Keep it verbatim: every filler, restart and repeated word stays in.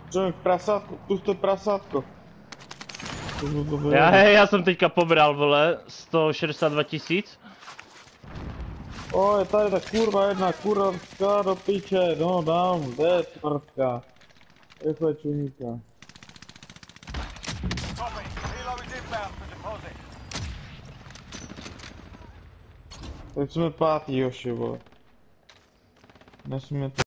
Čo, prasátko, pusto prasátko. Já, já jsem teďka pobral, vole, sto šedesát dva tisíc. O, je tady ta kurva jedna kurovská do piče, no dám, kde smrtka. Rychle čuníka. Tak jsme pátý, Joši, vole. Nesmíme to...